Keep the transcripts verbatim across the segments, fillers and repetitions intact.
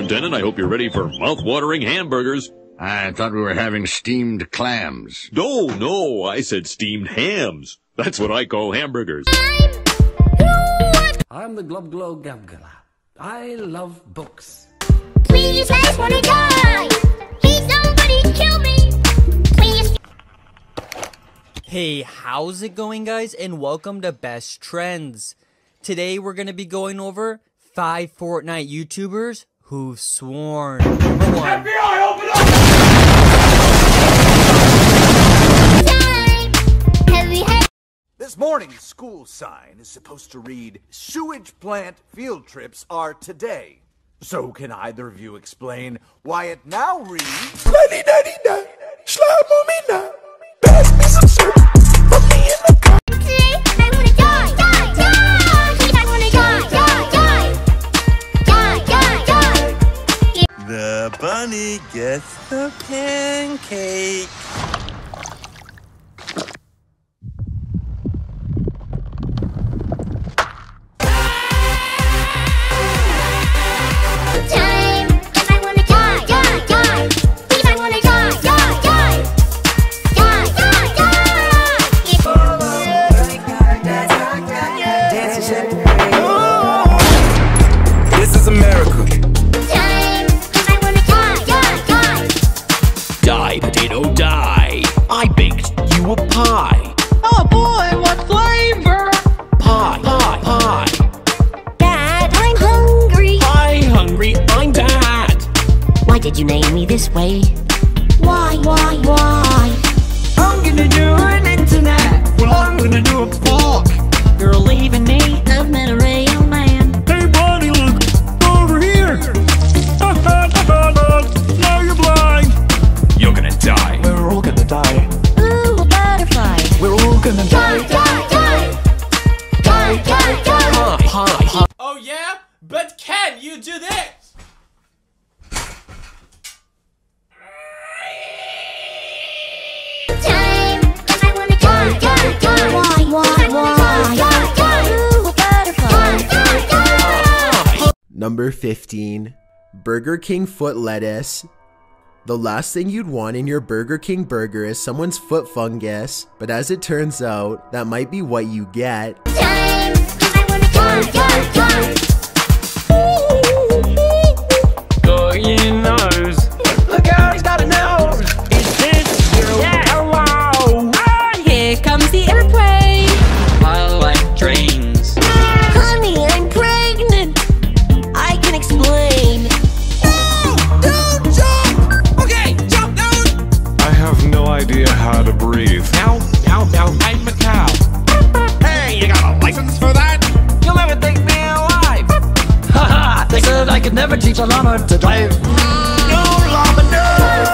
Superintendent. I hope you're ready for mouth-watering hamburgers. I thought we were having steamed clams. No, no, I said steamed hams. That's what I call hamburgers. I'm the Glub Glub Gabgala. I love books. Please, I just wanna die. Please, somebody kill me. Please. Hey, how's it going, guys? And welcome to Best Trends. Today we're gonna be going over five Fortnite YouTubers who've sworn. Number one. F B I, open up! This morning's school sign is supposed to read, "Sewage plant field trips are today." So can either of you explain why it now reads, "Slidey-daddy-da, slide on me now, pass me some soap, put me in the car." Today, I wanna die, die, die. Please, I wanna die, die, die. Die, die, die. The bunny gets the pancake. This is America. Time, I wanna die, die, die. Die, potato, die. I baked you a pie. Oh boy, what flavor? Pie, pie, pie. Dad, I'm hungry. Pie hungry, I'm bad. Why did you name me this way? Why, why, why? I'm gonna do an internet. Well, I'm gonna do a fork. You're leaving me. I've met a real man. Hey, buddy, look over here. Now you're blind. You're gonna die. We're all gonna die. Ooh, a butterfly. We're all gonna Die, die. die, die. Die, die, die. Pie, pie, pie. Oh yeah? But can you do this? Time, I wanna die, die, die. Why, why, why? Die, die. Ooh, a butterfly. Die, die, die. Number fifteen, Burger King foot lettuce. The last thing you'd want in your Burger King burger is someone's foot fungus, but as it turns out, that might be what you get. Time, I wanna die, die, die. Go your nose. Look out, he's got a nose. Is this your hello? Ah, here comes the airplane. I like trains. Honey, I'm pregnant. I can explain. Don't jump! Okay, jump down! I have no idea how to breathe. Now, now, now, I'm a cow. Hey, you got a license for that? You'll never take me alive. Haha, they said I could never teach a llama to drive. No, llama, no!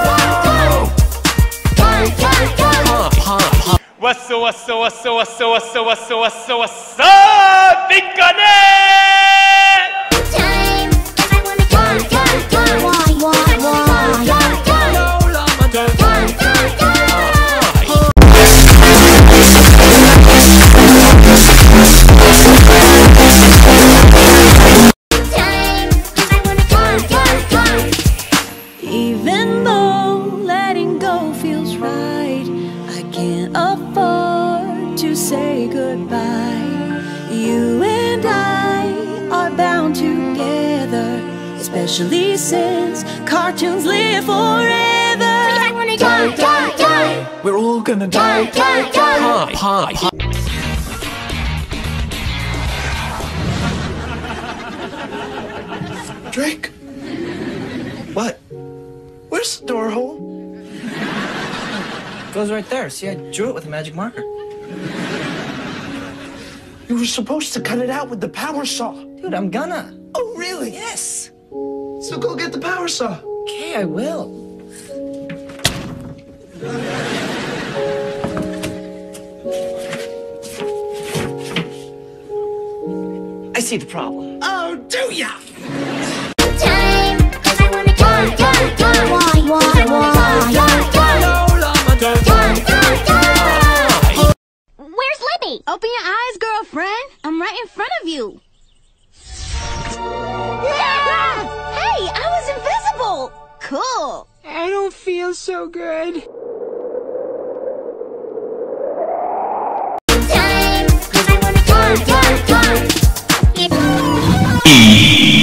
Die, die, die. Pie, pie, pie. What's up, what's up, what's up, what's up, what's up, what's up, what's up, what's up, Big Gunny! Time, I wanna die, die, die. Why, why, why? Die, die. No llama to Die, die, die. Time, I wanna die, die, die. Even though letting go feels right, I can't afford to say goodbye. You and I are bound together, especially since cartoons live forever. I wanna die, die, die. We're all gonna Die, die. die, die. Pie, pie, pie. Drake? What? Where's the door hole? Goes right there. See, I drew it with a magic marker. You were supposed to cut it out with the power saw. Dude, I'm gonna. Oh, really? Yes. So go get the power saw. Okay, I will. I see the problem. Oh, do ya? Time, I wanna die, die, die. Why, why, why? Die, die. No llama to Die, die, die. Where's Libby? Open your eyes, girlfriend. I'm right in front of you. Yeah! Hey, I was cool. I don't feel so good. Time, 'cause I wanna time, time, time. It's